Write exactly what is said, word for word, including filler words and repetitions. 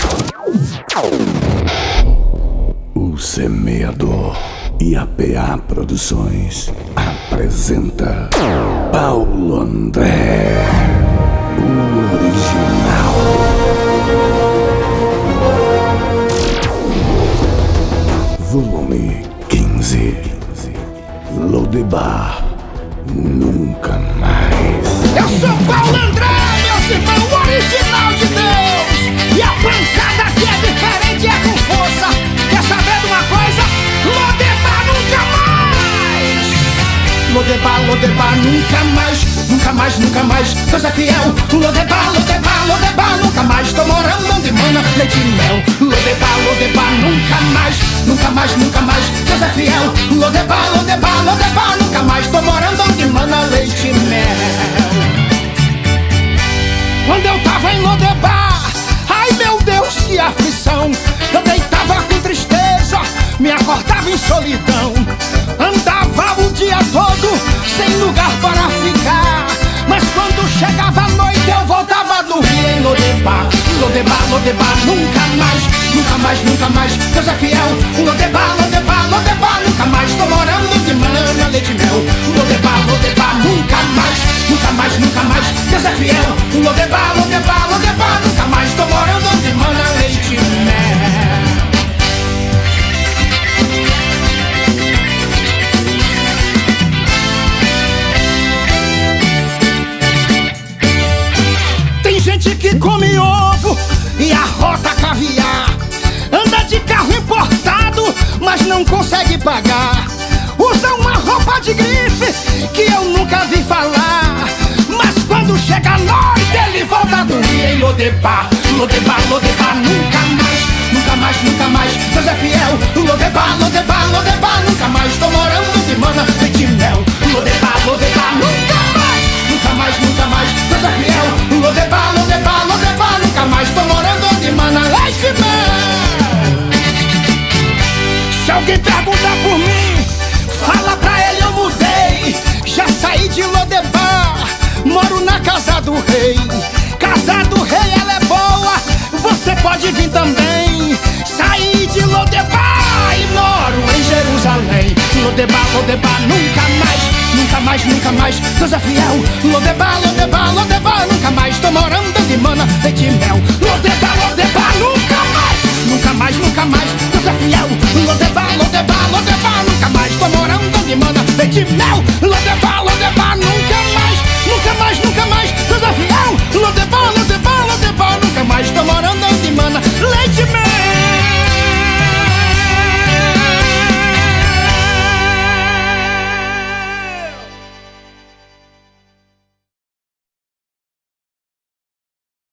O Semeador e A P A Produções apresenta Paulo André, o original. Volume quinze. Lodebar Nunca Mais. Eu sou Paulo André, meus irmãos, o original de Deus. E a pancada aqui é diferente, é com força. Quer saber de uma coisa? Lodebar nunca mais. Lodebar, Lodebar nunca mais. Nunca mais, nunca mais, Deus é fiel. Lodebar, Lodebar, Lodebar nunca mais. Tô morando onde mana leite e mel. Lodebar, Lodebar nunca mais. Nunca mais, nunca mais, Deus é fiel. Lodebar, Lodebar, Lodebar nunca mais. Tô morando onde mana leite e mel. Quando eu tava em Lodebar, ai meu Deus, que aflição. Eu deitava com tristeza, me acordava em solidão. Andava o dia todo, sem lugar para ficar. Mas quando chegava a noite eu voltava a dormir em Lodebar. Lodebar, Lodebar, nunca mais. Nunca mais, nunca mais, Deus é fiel. Lodebar, Lodebar, Lodebar, nunca mais. Tô morando de mana, leite e mel. Lodebar, Lodebar, nunca mais. Nunca mais, nunca mais, Deus é fiel. Lodebar, Lodebar, Lodebar, nunca mais. Tô morando de mana, leite e mel. Tem gente que come ovo e arrota caviar. Anda de carro importado, mas não consegue pagar. Usa uma roupa de grife que eu nunca vi falar. Mas quando chega a noite ele volta a dormir em Lodebar. Lodebar, Lodebar, nunca mais. Nunca mais, nunca mais, Deus é fiel. Lodebar, Lodebar, Lodebar, nunca mais. Tô morando de mana, leite e mel. Lodebar, Lodebar, nunca mais. Nunca mais, nunca mais, Deus é fiel. Lodebar, Lodebar, Lodebar, nunca mais. Tô morando de mana, leite e mel. Se alguém perguntar por mim, fala pra ele eu mudei. Já saí de Lodebar, moro na casa do rei. Casa do rei, ela é boa, você pode vir também. Saí de Lodebar e moro em Jerusalém. Lodebar, Lodebar, nunca mais. Nunca mais, nunca mais, Deus é fiel. Lodebar, Lodebar, Lodebar, nunca mais. Tô morando de mana, leite e mel. Lodebar,